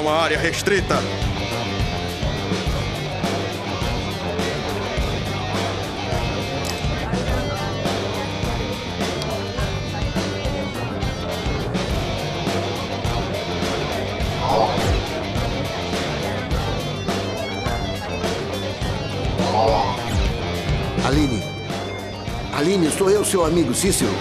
uma área restrita. Aline. Aline, sou eu, seu amigo Cícero.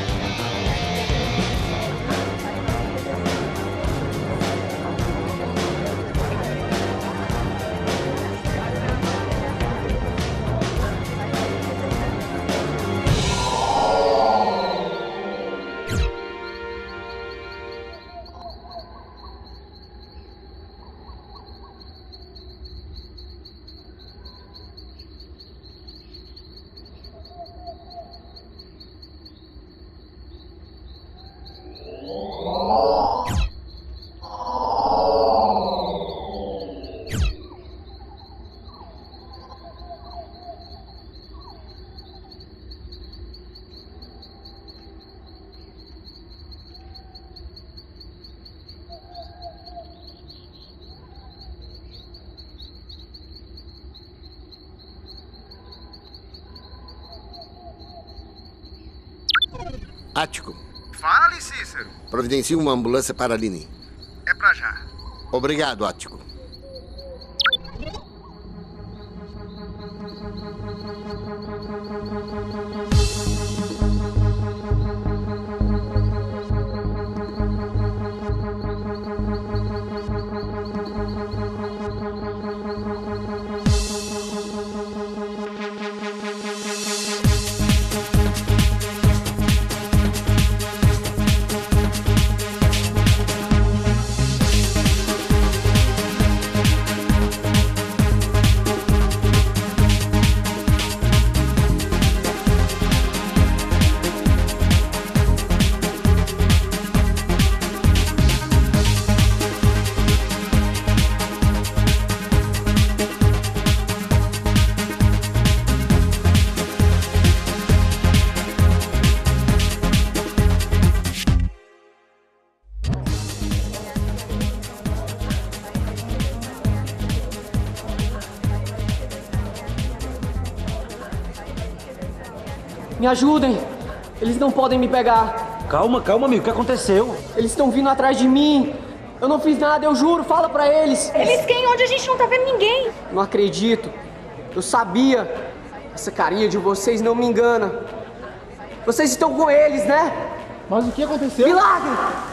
Ático. Fale, Cícero. Providencie uma ambulância para Aline. É pra já. Obrigado, Ático. Me ajudem! Eles não podem me pegar. Calma, calma, amigo. O que aconteceu? Eles estão vindo atrás de mim. Eu não fiz nada, eu juro. Fala pra eles. Eles quem? Onde a gente não tá vendo ninguém? Não acredito. Eu sabia. Essa carinha de vocês não me engana. Vocês estão com eles, né? Mas o que aconteceu? Milagre!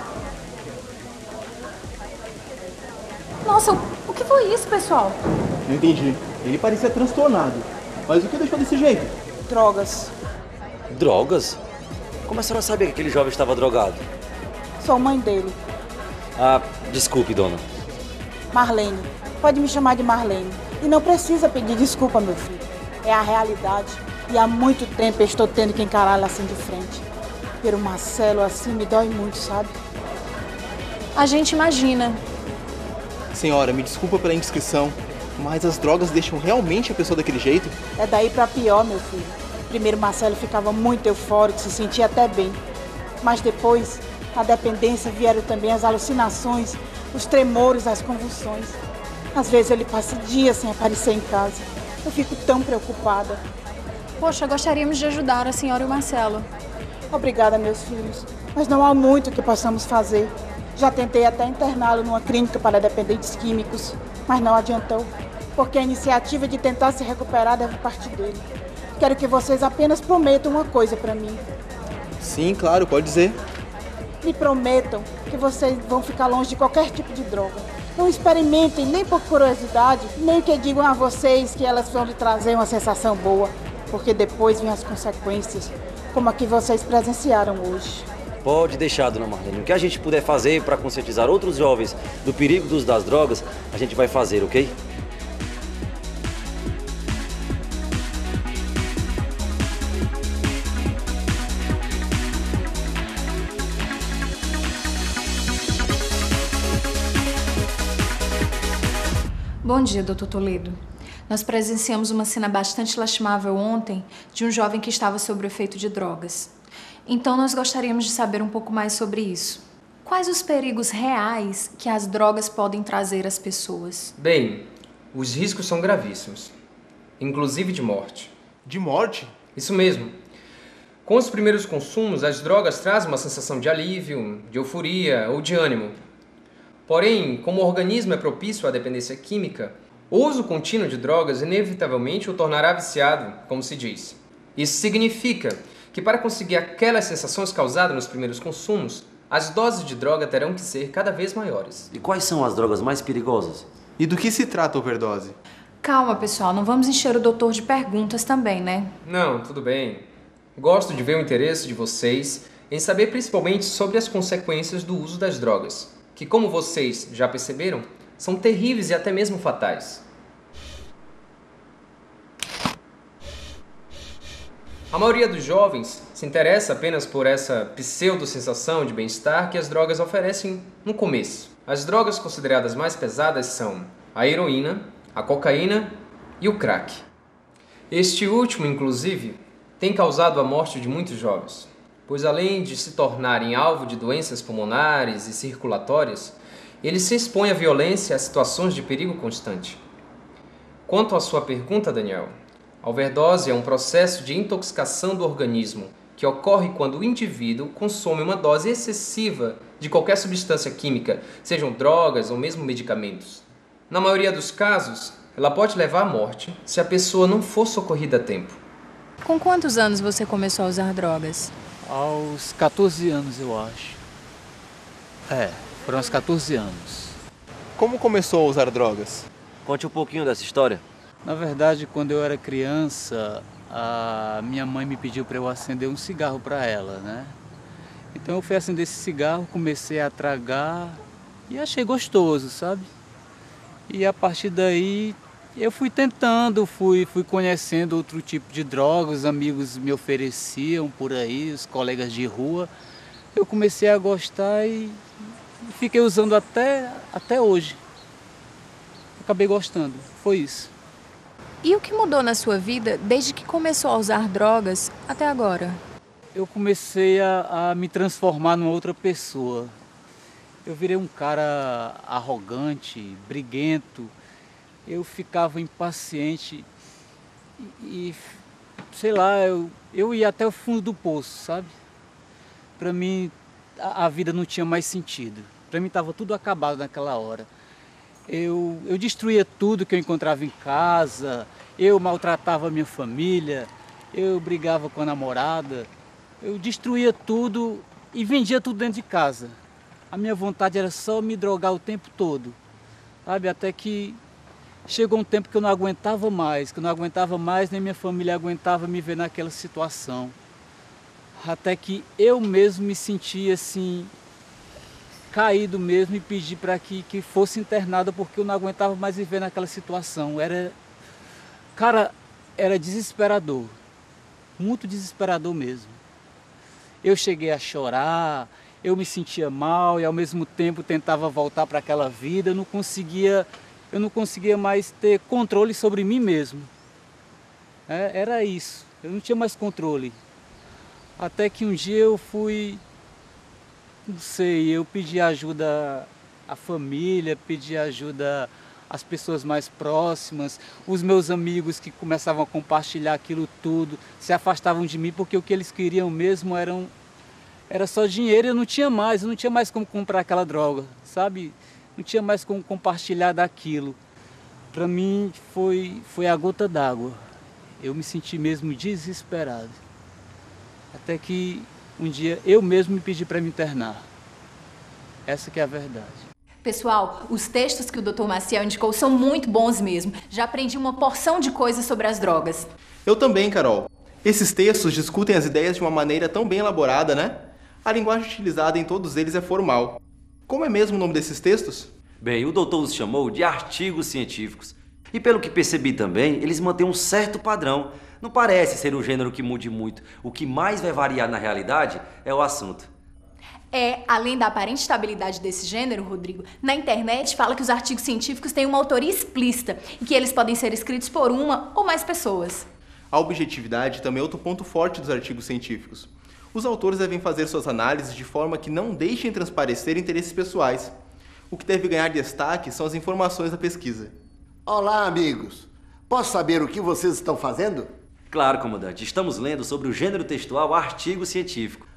Nossa, o que foi isso, pessoal? Não entendi. Ele parecia transtornado. Mas o que deixou desse jeito? Drogas. Drogas? Como a senhora sabia que aquele jovem estava drogado? Sou mãe dele. Ah, desculpe, dona. Marlene. Pode me chamar de Marlene. E não precisa pedir desculpa, meu filho. É a realidade. E há muito tempo eu estou tendo que encará-la assim de frente. Ver o Marcelo assim me dói muito, sabe? A gente imagina. Senhora, me desculpa pela indiscrição, mas as drogas deixam realmente a pessoa daquele jeito? É daí pra pior, meu filho. Primeiro Marcelo ficava muito eufórico, se sentia até bem. Mas depois, na dependência, vieram também as alucinações, os tremores, as convulsões. Às vezes ele passa dias sem aparecer em casa. Eu fico tão preocupada. Poxa, gostaríamos de ajudar a senhora e o Marcelo. Obrigada, meus filhos. Mas não há muito que possamos fazer. Já tentei até interná-lo numa clínica para dependentes químicos, mas não adiantou, porque a iniciativa de tentar se recuperar deve partir dele. Quero que vocês apenas prometam uma coisa para mim. Sim, claro, pode dizer. Me prometam que vocês vão ficar longe de qualquer tipo de droga. Não experimentem nem por curiosidade, nem que digam a vocês que elas vão lhe trazer uma sensação boa, porque depois vêm as consequências, como a que vocês presenciaram hoje. Pode deixar, dona Marlene. O que a gente puder fazer para conscientizar outros jovens do perigo do uso das drogas, a gente vai fazer, ok? Bom dia, Dr. Toledo. Nós presenciamos uma cena bastante lastimável ontem de um jovem que estava sob o efeito de drogas. Então, nós gostaríamos de saber um pouco mais sobre isso. quais os perigos reais que as drogas podem trazer às pessoas? Bem, os riscos são gravíssimos, inclusive de morte. De morte? Isso mesmo. Com os primeiros consumos, as drogas trazem uma sensação de alívio, de euforia ou de ânimo. Porém, como o organismo é propício à dependência química, o uso contínuo de drogas inevitavelmente o tornará viciado, como se diz. Isso significa que para conseguir aquelas sensações causadas nos primeiros consumos, as doses de droga terão que ser cada vez maiores. E quais são as drogas mais perigosas? E do que se trata a overdose? Calma, pessoal, não vamos encher o doutor de perguntas também, né? Não, tudo bem. Gosto de ver o interesse de vocês em saber principalmente sobre as consequências do uso das drogas, que, como vocês já perceberam, são terríveis e até mesmo fatais. A maioria dos jovens se interessa apenas por essa pseudo-sensação de bem-estar que as drogas oferecem no começo. As drogas consideradas mais pesadas são a heroína, a cocaína e o crack. Este último, inclusive, tem causado a morte de muitos jovens, pois além de se tornarem alvo de doenças pulmonares e circulatórias, eles se expõem à violência e a situações de perigo constante. Quanto à sua pergunta, Daniel, a overdose é um processo de intoxicação do organismo que ocorre quando o indivíduo consome uma dose excessiva de qualquer substância química, sejam drogas ou mesmo medicamentos. Na maioria dos casos, ela pode levar à morte se a pessoa não for socorrida a tempo. Com quantos anos você começou a usar drogas? Aos 14 anos, eu acho. Foram aos 14 anos. Como começou a usar drogas? Conte um pouquinho dessa história. Na verdade, quando eu era criança, a minha mãe me pediu para eu acender um cigarro para ela, né? Então eu fui acender esse cigarro, comecei a tragar e achei gostoso, sabe? E a partir daí eu fui tentando, fui conhecendo outro tipo de drogas, os amigos me ofereciam por aí, os colegas de rua. Eu comecei a gostar e fiquei usando até hoje. Acabei gostando, foi isso. E o que mudou na sua vida desde que começou a usar drogas até agora? Eu comecei a me transformar numa outra pessoa. Eu virei um cara arrogante, briguento. Eu ficava impaciente e sei lá, eu ia até o fundo do poço, sabe? Para mim, a vida não tinha mais sentido. Para mim estava tudo acabado naquela hora. Eu destruía tudo que eu encontrava em casa, eu maltratava a minha família, eu brigava com a namorada, eu destruía tudo e vendia tudo dentro de casa. A minha vontade era só me drogar o tempo todo, sabe? Até que chegou um tempo que eu não aguentava mais, nem minha família aguentava me ver naquela situação. Até que eu mesmo me sentia assim, caído mesmo, e pedi para que fosse internado porque eu não aguentava mais viver naquela situação. Era desesperador, muito desesperador mesmo. Eu cheguei a chorar, eu me sentia mal e ao mesmo tempo tentava voltar para aquela vida. Eu não conseguia mais ter controle sobre mim mesmo. Era isso, eu não tinha mais controle. Até que um dia eu fui, não sei, eu pedi ajuda à família, pedi ajuda às pessoas mais próximas, os meus amigos que começavam a compartilhar aquilo tudo, se afastavam de mim porque o que eles queriam mesmo era só dinheiro. Eu não tinha mais como comprar aquela droga, sabe? Não tinha mais como compartilhar daquilo. Para mim foi a gota d'água. Eu me senti mesmo desesperado. Até que um dia eu mesmo me pedi para me internar. Essa que é a verdade. Pessoal, os textos que o Dr. Maciel indicou são muito bons mesmo. Já aprendi uma porção de coisas sobre as drogas. Eu também, Carol. Esses textos discutem as ideias de uma maneira tão bem elaborada, né? A linguagem utilizada em todos eles é formal. Como é mesmo o nome desses textos? Bem, o doutor os chamou de artigos científicos. E pelo que percebi também, eles mantêm um certo padrão. Não parece ser um gênero que mude muito. O que mais vai variar na realidade é o assunto. Além da aparente estabilidade desse gênero, Rodrigo, na internet fala que os artigos científicos têm uma autoria explícita e que eles podem ser escritos por uma ou mais pessoas. A objetividade também é outro ponto forte dos artigos científicos. Os autores devem fazer suas análises de forma que não deixem transparecer interesses pessoais. O que deve ganhar destaque são as informações da pesquisa. Olá, amigos. Posso saber o que vocês estão fazendo? Claro, comandante. Estamos lendo sobre o gênero textual artigo científico.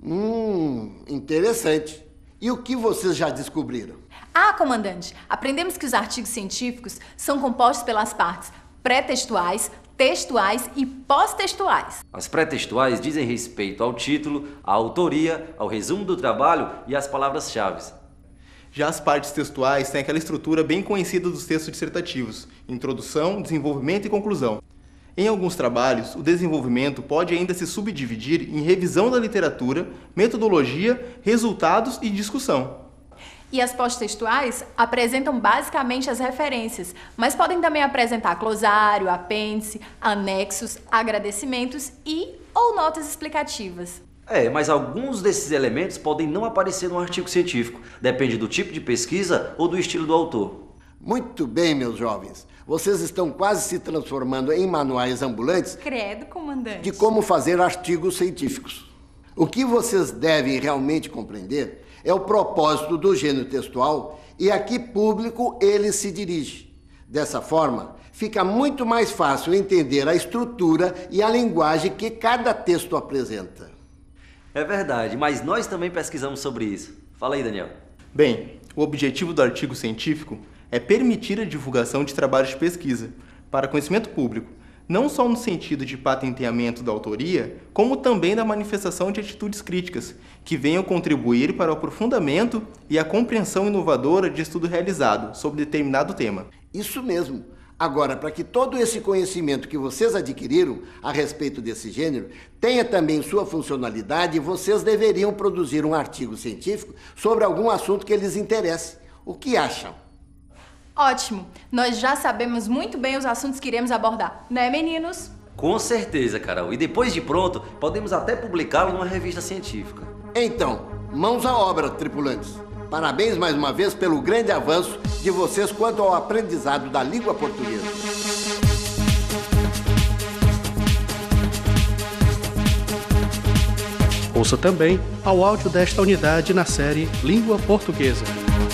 Interessante. E o que vocês já descobriram? Ah, comandante, aprendemos que os artigos científicos são compostos pelas partes pré-textuais, textuais e pós-textuais. As pré-textuais dizem respeito ao título, à autoria, ao resumo do trabalho e às palavras-chave. Já as partes textuais têm aquela estrutura bem conhecida dos textos dissertativos: introdução, desenvolvimento e conclusão. Em alguns trabalhos, o desenvolvimento pode ainda se subdividir em revisão da literatura, metodologia, resultados e discussão. E as pós-textuais apresentam basicamente as referências, mas podem também apresentar glossário, apêndice, anexos, agradecimentos ou notas explicativas. Mas alguns desses elementos podem não aparecer no artigo científico. Depende do tipo de pesquisa ou do estilo do autor. Muito bem, meus jovens. Vocês estão quase se transformando em manuais ambulantes. Credo, comandante. De como fazer artigos científicos. O que vocês devem realmente compreender é o propósito do gênero textual e a que público ele se dirige. Dessa forma, fica muito mais fácil entender a estrutura e a linguagem que cada texto apresenta. É verdade, mas nós também pesquisamos sobre isso. Fala aí, Daniel. Bem, o objetivo do artigo científico é permitir a divulgação de trabalhos de pesquisa para conhecimento público, não só no sentido de patenteamento da autoria, como também da manifestação de atitudes críticas, que venham contribuir para o aprofundamento e a compreensão inovadora de estudo realizado sobre determinado tema. Isso mesmo. Agora, para que todo esse conhecimento que vocês adquiriram a respeito desse gênero tenha também sua funcionalidade, vocês deveriam produzir um artigo científico sobre algum assunto que lhes interesse. O que acham? Ótimo! Nós já sabemos muito bem os assuntos que iremos abordar, né, meninos? Com certeza, Carol. E depois de pronto, podemos até publicá-lo numa revista científica. Então, mãos à obra, tripulantes. Parabéns mais uma vez pelo grande avanço de vocês quanto ao aprendizado da língua portuguesa. Ouça também ao áudio desta unidade na série Língua Portuguesa.